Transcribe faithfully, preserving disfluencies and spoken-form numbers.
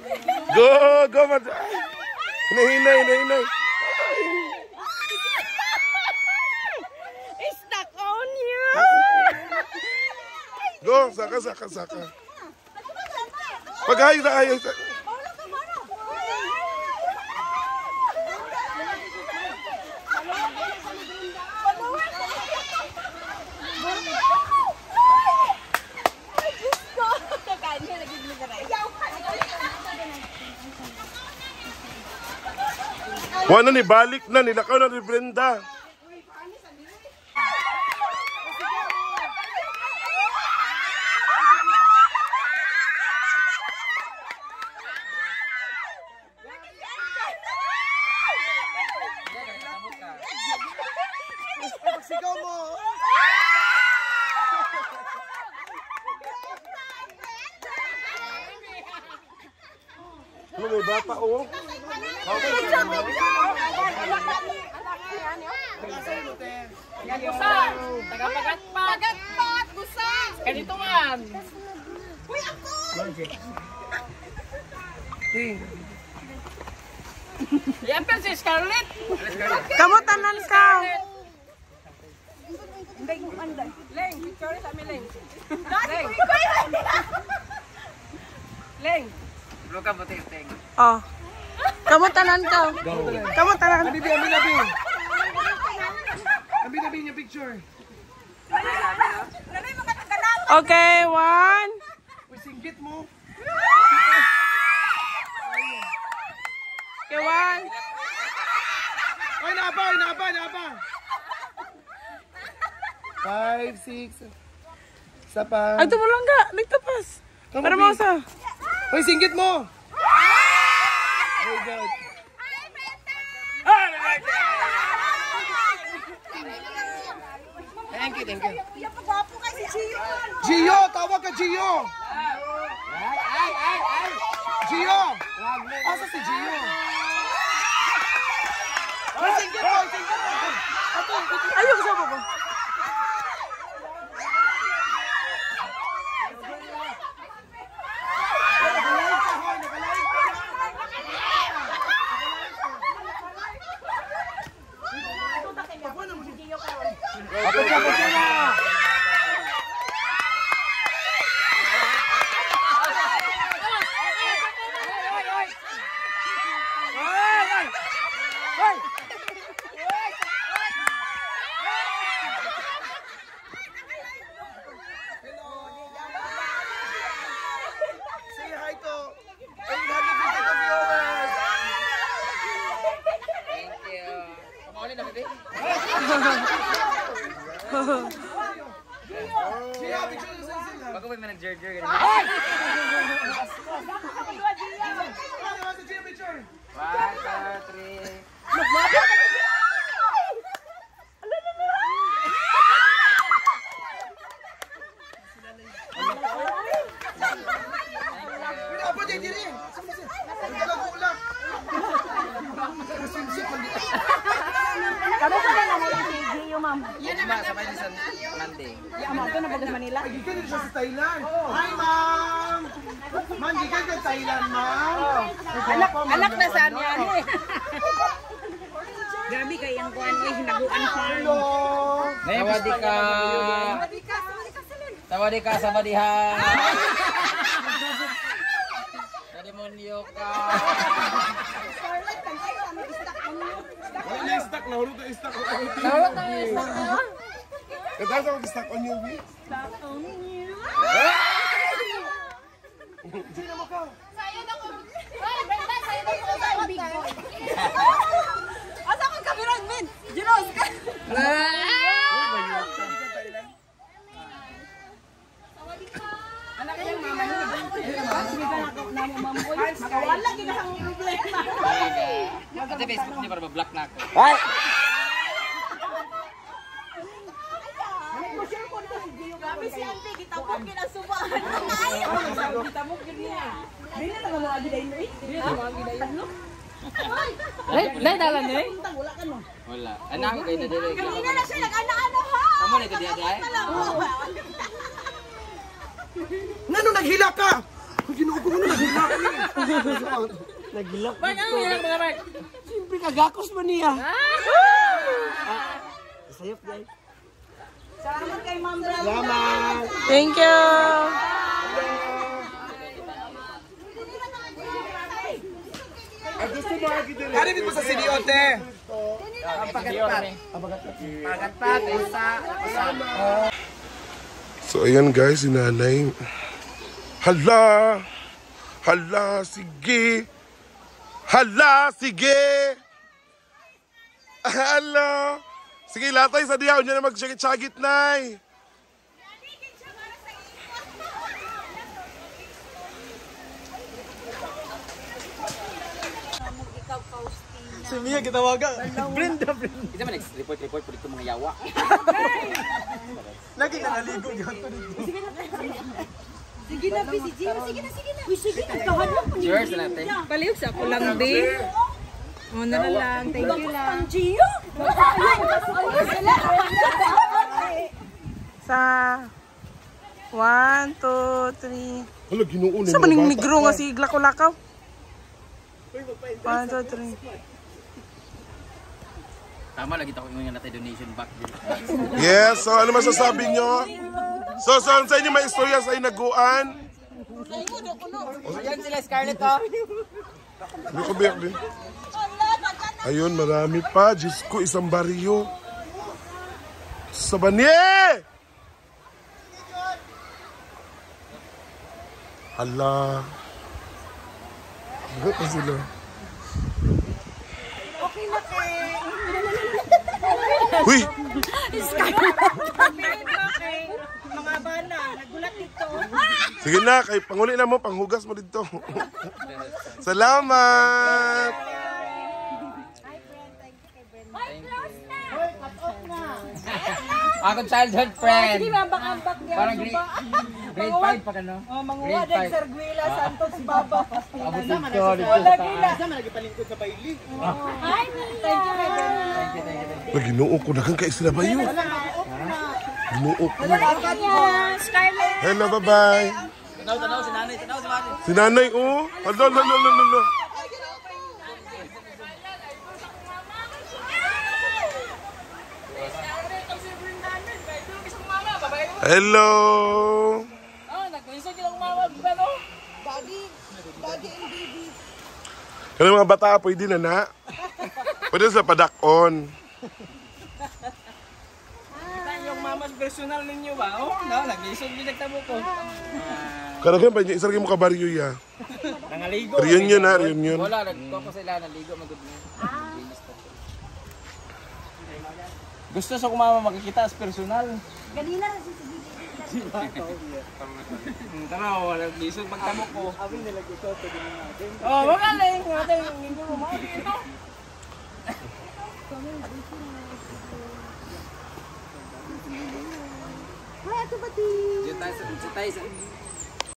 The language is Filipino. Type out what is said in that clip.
Go, go, mat. Hinay, hinay, hinay, hinay. Stuck on you. Go, saka, saka, saka. Paghayo na kayo. Wala ni balik na, nilakaw na ni Brenda. Sigaw mo. Ano may bata oh? Gusan! Tagapagat-pat! Pagat-pat! Gusan! Ganito man! Uy, ako! Yan pa si Scarlett! Kamu tanan ka! Leng, picture sa amin, Leng. Leng! Leng! Belum ka buti, Leng. Oh. Kamu tanan ka. Kamu tanan. Abi, abi, abi. Abi, abi niya picture. Okay, one. Uy, singgit mo. Okay, one. Ay, napa, ay, napa, napa. Five, six. Isa pa. Ay, tumulang ka. Nagtapas. Kamu, Para Bi. mo sa. Uy, singgit mo. Oh God. Thank you, thank you. Gio, tawag ka Gio. Gio. Asa si Gio? Uy, singgit mo, singgit mo. Ayok sa baba. Apa siya, apa siya na? Say hi to eight hundred fifty viewers. Thank you. Kumuli na, baby. Gio, picture na sa sila. Bago may nag-jerger. Ay! Gio, picture. One, two, three. Apa dia diri? Ulak-ulak. Kamu pa na mo si Gio, ma'am. Cuma sama ini sa Monday. Ya, ma'am, ko na bagas Manila. Gikan din siya sa Thailand. Hi, ma'am. Ma'am, gikan ka Thailand, ma'am. Anak, anak na saan yan eh. Grabe kay ang kuan eh, hinaguan ko. Hello. Tawadi ka. Tawadi ka sa badihan. Sa demonyo ka. Wala na stock na, wala na stock. Tawad na yung isa ka. Kaya sa mag-stuck on you, Bi? Sino mo ka? Sayo na ko. Ay, Brenda, sayo na ko sa big boy. Asa ko kamerang min? Jiros ka. Anak yang mama ni. Sige ka na na mo mamboy. Makawala gid ang problema. Ate Facebook niya para ma-block na ako. Grabe si Auntie, gitabok gid ang subahan. Gitabok gid niya. Dili na nga mga gidayon eh. Dili na mga gidayon no. Lay, lay dalan eh. Wala ka no. Wala. Anak ko kayo na dili. Kanina na siya nag-ana-ano ha. Kamu na ito diya diya. Ngano naghila ka? ginoo ko na nagilak. Nagilak. Bag, ano yan mga bag? Siyempre kagakos man niya. Sayop guys. Salamat kay Ma'am Bra. Salamat. Thank you. Ano dito sa siniote? Pagat-pat, isa, isa. So ayan guys, si nanay. Hala! Hala, sige! Hala, sige! Hala! Sige, latay sa diyaw niya na mag-chagit-chagit, nay! Si Mia gitawaga. Brenda, Brenda. Isa man report-report po dito mga yawa. Lagi na naligo dito dito. Sige na, busy Gio. Sige na, sige na. Uy, sige na. Kahadlok po niyo. Cheers natin. Baliw sa ako lang, be. O, na na lang. Thank you lang. Ang Gio. Sa one, two, three. Hala, ginuunin Sa maning migro nga si Glako-lakaw? One, two, three. Tama lagi ako yung natin donation back din. Yes, so ano masasabi nyo? So, so sa inyo may istorya sa inaguan? Yan sila Scarlett oh. Hindi ko biyak din. Ayun, marami pa. Diyos ko, isang baryo. Sa banye! Hala. Bakit pa sila? Okay na kay. Uy! Mga bana, nagulat dito. Sige na, kay panguli na mo, panghugas mo dito. Salamat! Ako childhood friend. Hindi mambak-ambak niya. Parang grade grade five pa kano? Oh, manguha din Sir Guila Santos Baba. Abot dito dito. Wala gila. Sa man nagipalingkod sa baili. Hi, thank you kay Brenda. Thank you, thank you. Uy, ginoo ko, nagang ka sila ba yun? Ginoo ko. Scarlett. Hello, bye-bye. Tanaw, tanaw si nanay, tanaw si nanay. Si nanay, oh. Hala, hala, hala, hala. Hello. Oh, nagkuinsa kita kumawag ba no? Kaya mga bata, pwede na na. Pwede sa padakon. Kita yung mamas personal ninyo ba? Oh, no, nag-isog din nagtabo ko. Karagyan pa niya, isa rin mo kabaryo ya. Nangaligo. Reunion na, reunion. Wala, nagko ko sila naligo magud na. Gusto sa kumama makikita as personal. Ganina na si Tara, wala gisog pagtamo ko. Abi nilagay ko to din natin. Oh, wala lang natin hindi mo mo dito. Hi, Ate Pati. Dito tayo sa dito tayo sa